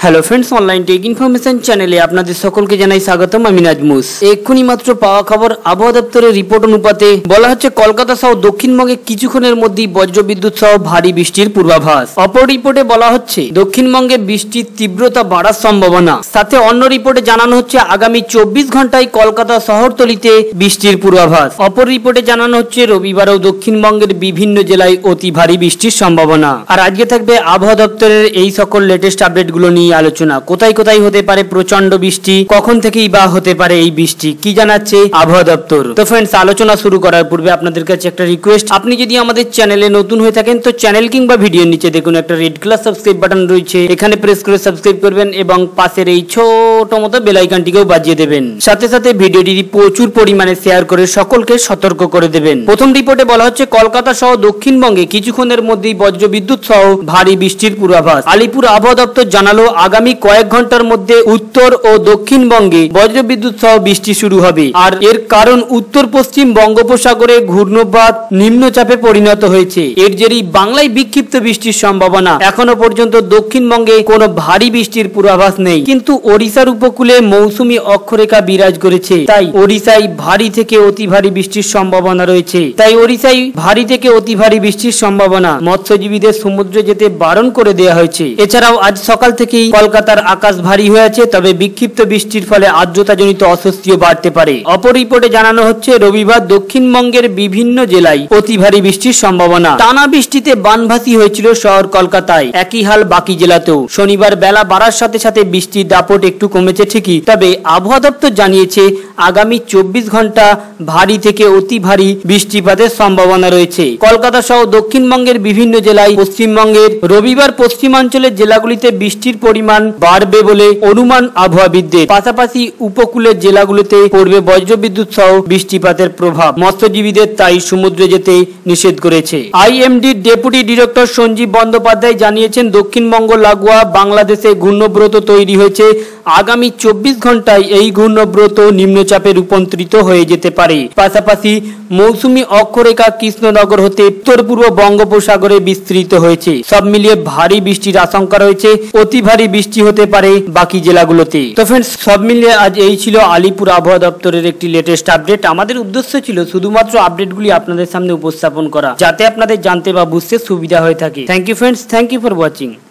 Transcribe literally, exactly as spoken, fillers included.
Hello friends, online tech information চ্যানেলে আপনাদের সকলকে জানাই স্বাগতম। আমি নাজমুস। এক্ষুনি মাত্র পাওয়া খবর, আবহাওয়া দপ্তরের রিপোর্ট অনুপাতে বলা হচ্ছে কলকাতা সহ দক্ষিণবঙ্গে কিছুক্ষণের মধ্যেই বজ্রবিদ্যুৎ সহ ভারী বৃষ্টির পূর্বাভাস। অপর রিপোর্টে বলা হচ্ছে দক্ষিণবঙ্গে বৃষ্টির তীব্রতা বাড়ার সম্ভাবনা। সাথে অন্য রিপোর্টে জানানো হচ্ছে আগামী চব্বিশ ঘন্টায় কলকাতা শহরতলিতে বৃষ্টির পূর্বাভাস। অপর রিপোর্টে জানানো হচ্ছে রবিবারেও দক্ষিণবঙ্গের বিভিন্ন জেলায় অতি ভারী বৃষ্টির সম্ভাবনা। আর আজকে থাকবে আবহাওয়া দপ্তরের এই সকল লেটেস্ট আপডেটগুলো নিয়ে আলোচনা। কোথায় কোথায় হতে পারে প্রচন্ড বৃষ্টি, কখন থেকেই বা হতে পারে এই বৃষ্টি, কি জানাচ্ছে আবহাওয়া দপ্তর। তো ফ্রেন্ডস, আলোচনা শুরু করার পূর্বে আপনাদের কাছে একটা রিকোয়েস্ট, আপনি যদি আমাদের চ্যানেলে নতুন হয়ে থাকেন তো চ্যানেল কিংবা ভিডিওর নিচে দেখুন একটা রেড কালার সাবস্ক্রাইব বাটন রয়েছে, এখানে প্রেস করে সাবস্ক্রাইব করবেন এবং পাশের এই ছোট মতো বেল আইকনটিকেও বাজিয়ে দেবেন। সাথে সাথে ভিডিওটি প্রচুর পরিমাণে শেয়ার করে সকলকে সতর্ক করে দেবেন। প্রথম রিপোর্টে বলা হচ্ছে কলকাতা সহ দক্ষিণবঙ্গে কিছুক্ষণের মধ্যেই বজ্রবিদ্যুৎ সহ ভারী বৃষ্টির পূর্বাভাস। আলিপুর আবহাওয়া দপ্তর জানালো আগামী কয়েক ঘন্টার মধ্যে উত্তর ও দক্ষিণবঙ্গে বজ্রবিদ্যুৎ সহ বৃষ্টি শুরু হবে। আর এর কারণ উত্তর পশ্চিম বঙ্গোপসাগরে ঘূর্ণবাত নিম্নচাপে পরিণত হয়েছে। এর জেরেই বাংলায় বিক্ষিপ্ত বৃষ্টির সম্ভাবনা। এখনো পর্যন্ত দক্ষিণবঙ্গে কোনো ভারী বৃষ্টির পূর্বাভাস নেই, কিন্তু ওড়িশার উপকূলে মৌসুমী অক্ষরেখা বিরাজ করেছে। তাই ওড়িশায় ভারী থেকে অতি ভারী বৃষ্টির সম্ভাবনা রয়েছে। তাই ওড়িশায় ভারী থেকে অতি ভারী বৃষ্টির সম্ভাবনা। মৎস্যজীবীদের সমুদ্রে যেতে বারণ করে দেওয়া হয়েছে। এছাড়াও আজ সকাল থেকেই কলকাতার আকাশ ভারী হয়ে আছে, তবে বিক্ষিপ্ত বৃষ্টির ফলে আর্দ্রতাজনিত অস্বস্তিও বাড়তে পারে। অপর রিপোর্টে জানানো হচ্ছে রবিবার দক্ষিণবঙ্গের বিভিন্ন জেলায় অতি ভারী বৃষ্টির সম্ভাবনা। টানা বৃষ্টিতে বানভাসী হয়েছিল শহর কলকাতায়, একই হাল বাকি জেলাতেও। শনিবার বেলা বাড়ার সাথে সাথে বৃষ্টির দাপট একটু কমেছে ঠিকই, তবে আবহাওয়া দপ্তর জানিয়েছে আগামী চব্বিশ ঘন্টা ভারী থেকে অতি ভারী বৃষ্টিপাতের সম্ভাবনা রয়েছে। কলকাতা সহ দক্ষিণবঙ্গের বিভিন্ন জেলায়, পশ্চিমবঙ্গের রবিবার পশ্চিমাঞ্চলের জেলাগুলিতে বৃষ্টির পরিমাণ বাড়বে বলে অনুমান আবহাওয়াবিদদের। পাশাপাশি উপকূলের জেলাগুলোতে পড়বে বজ্রবিদ্যুৎ সহ বৃষ্টিপাতের প্রভাব। মৎস্যজীবীদের তাই সমুদ্রে যেতে নিষেধ করেছে। আইএমডির ডেপুটি ডিরেক্টর সঞ্জীব বন্দ্যোপাধ্যায় জানিয়েছেন দক্ষিণবঙ্গ লাগোয়া বাংলাদেশে ঘূর্ণব্রত তৈরি হয়েছে। আগামী চব্বিশ ঘন্টায় এই ঘূর্ণব্রত নিম্নচাপে রূপান্তরিত হয়ে যেতে পারে। পাশাপাশি মৌসুমী অক্ষরেখা কৃষ্ণনগর হতে উত্তর পূর্ব বঙ্গোপসাগরে বিস্তৃত হয়েছে। সব মিলিয়ে ভারী বৃষ্টির আশঙ্কা রয়েছে। অতি ভারী বৃষ্টি হতে পারে বাকি জেলাগুলোতে। তো ফ্রেন্ডস, সব মিলিয়ে আজ এই ছিল আলিপুর আবহাওয়া দপ্তরের একটি লেটেস্ট আপডেট। আমাদের উদ্দেশ্য ছিল শুধুমাত্র আপডেটগুলি আপনাদের সামনে উপস্থাপন করা, যাতে আপনাদের জানতে বা বুঝতে সুবিধা হয়ে থাকে। Thank you friends, thank you for watching.